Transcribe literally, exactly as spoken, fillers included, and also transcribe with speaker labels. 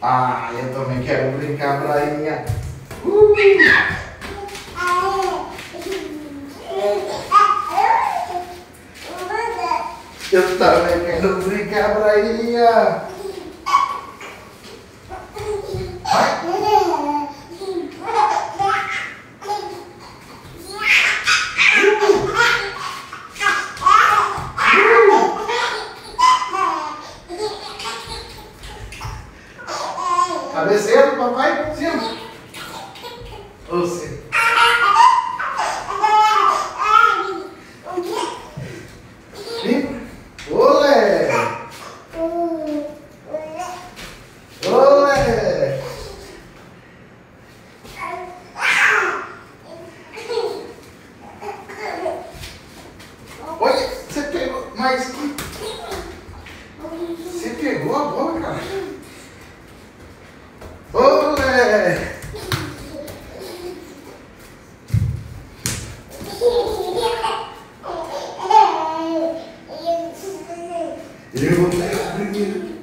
Speaker 1: Ah, eu também quero brincar, Brainha. Uh! Eu também quero brincar, Brainha. Cabeceira do papai, sim. Ou sim. Olé! Olé! Olha, você pegou, mas você pegou a bola, cara. Olé! Eu vou pegar primeiro.